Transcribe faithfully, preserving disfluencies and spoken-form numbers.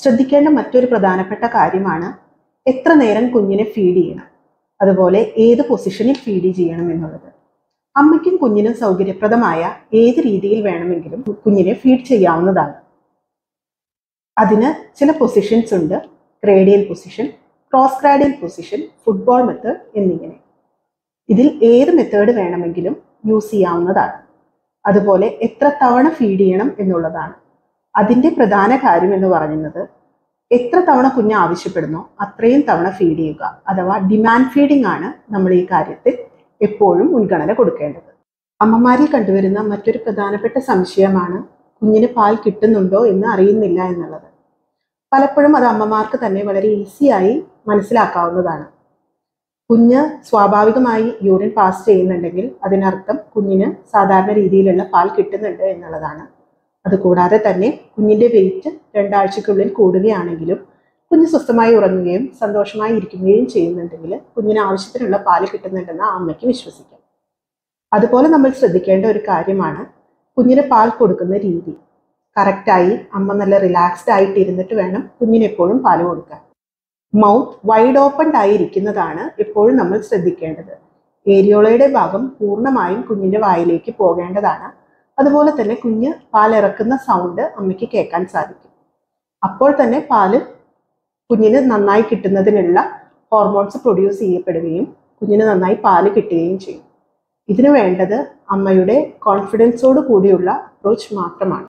ശ്രദ്ധിക്കേണ്ട മറ്റൊരു പ്രധാനപ്പെട്ട കാര്യമാണ് എത്ര നേരം കുഞ്ഞിനെ ഫീഡ് ചെയ്യണം, അതുപോലെ ഏത് പൊസിഷനിൽ ഫീഡ് ചെയ്യണം എന്നുള്ളത്. അമ്മയ്ക്കും കുഞ്ഞിനും സൗകര്യപ്രദമായ ഏത് രീതിയിൽ വേണമെങ്കിലും കുഞ്ഞിനെ ഫീഡ് ചെയ്യാവുന്നതാണ്. അതിന് ചില പൊസിഷൻസ് ഉണ്ട്: cradle position, cross cradle position, football method എന്നിങ്ങനെ. ഇതിൽ ഏത് മെത്തേഡ് വേണമെങ്കിലും യൂസ് ചെയ്യാവുന്നതാണ്. അതുപോലെ എത്ര തവണ ഫീഡ് ചെയ്യണം എന്നുള്ളതാണ്. അതിൻ്റെ പ്രധാന കാര്യം എന്ന് പറയുന്നത് എത്ര തവണ കുഞ്ഞ് ആവശ്യപ്പെടുന്നോ അത്രയും തവണ ഫീഡ് ചെയ്യുക, അഥവാ ഡിമാൻഡ് ഫീഡിംഗ് ആണ് നമ്മൾ ഈ കാര്യത്തിൽ എപ്പോഴും മുൻഗണന കൊടുക്കേണ്ടത്. അമ്മമാരിൽ കണ്ടുവരുന്ന മറ്റൊരു പ്രധാനപ്പെട്ട സംശയമാണ് കുഞ്ഞിന് പാൽ കിട്ടുന്നുണ്ടോ എന്ന് അറിയുന്നില്ല എന്നുള്ളത്. പലപ്പോഴും അത് അമ്മമാർക്ക് തന്നെ വളരെ ഈസിയായി മനസ്സിലാക്കാവുന്നതാണ്. കുഞ്ഞ് സ്വാഭാവികമായി യൂറിൻ പാസ് ചെയ്യുന്നുണ്ടെങ്കിൽ അതിനർത്ഥം കുഞ്ഞിന് സാധാരണ രീതിയിലുള്ള പാൽ കിട്ടുന്നുണ്ട് എന്നുള്ളതാണ്. അതുകൂടാതെ തന്നെ കുഞ്ഞിൻ്റെ വെയിറ്റ് രണ്ടാഴ്ചക്കുള്ളിൽ കൂടുകയാണെങ്കിലും കുഞ്ഞ് സ്വസ്ഥമായി ഉറങ്ങുകയും സന്തോഷമായി ഇരിക്കുകയും ചെയ്യുന്നുണ്ടെങ്കിൽ കുഞ്ഞിന് ആവശ്യത്തിനുള്ള പാല് കിട്ടുന്നുണ്ടെന്ന് ആ അമ്മയ്ക്ക് വിശ്വസിക്കാം. അതുപോലെ നമ്മൾ ശ്രദ്ധിക്കേണ്ട ഒരു കാര്യമാണ് കുഞ്ഞിന് പാൽ കൊടുക്കുന്ന രീതി. കറക്റ്റായി അമ്മ നല്ല റിലാക്സ്ഡ് ആയിട്ട് ഇരുന്നിട്ട് വേണം കുഞ്ഞിന് എപ്പോഴും പാല് കൊടുക്കാൻ. മൗത്ത് വൈഡ് ഓപ്പൺഡ് ആയിരിക്കുന്നതാണ് എപ്പോഴും നമ്മൾ ശ്രദ്ധിക്കേണ്ടത്. ഏരിയോളയുടെ ഭാഗം പൂർണ്ണമായും കുഞ്ഞിൻ്റെ വായിലേക്ക് പോകേണ്ടതാണ്. അതുപോലെ തന്നെ കുഞ്ഞ് പാലിറക്കുന്ന സൗണ്ട് അമ്മയ്ക്ക് കേൾക്കാൻ സാധിക്കും. അപ്പോൾ തന്നെ പാല് കുഞ്ഞിന് നന്നായി കിട്ടുന്നതിനുള്ള ഹോർമോൺസ് പ്രൊഡ്യൂസ് ചെയ്യപ്പെടുകയും കുഞ്ഞിന് നന്നായി പാല് കിട്ടുകയും ചെയ്യും. ഇതിനു വേണ്ടത് അമ്മയുടെ കോൺഫിഡൻസോട് കൂടിയുള്ള അപ്രോച്ച് മാത്രമാണ്.